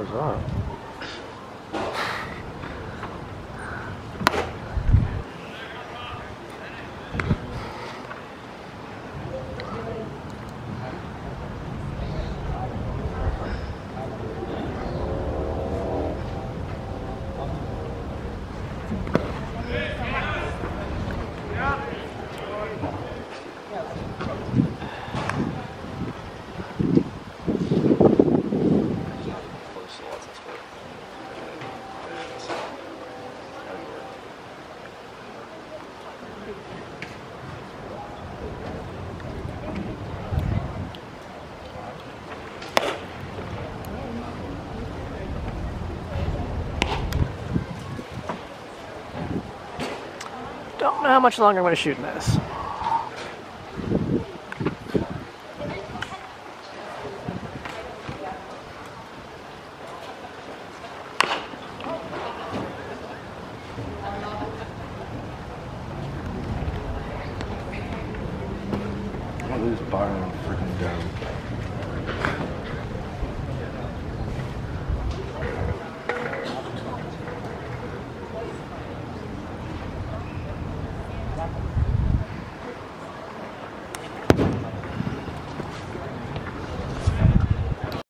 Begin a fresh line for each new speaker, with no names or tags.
was that? Don't know how much longer I'm going to shoot in this.
I lose Byron freaking down.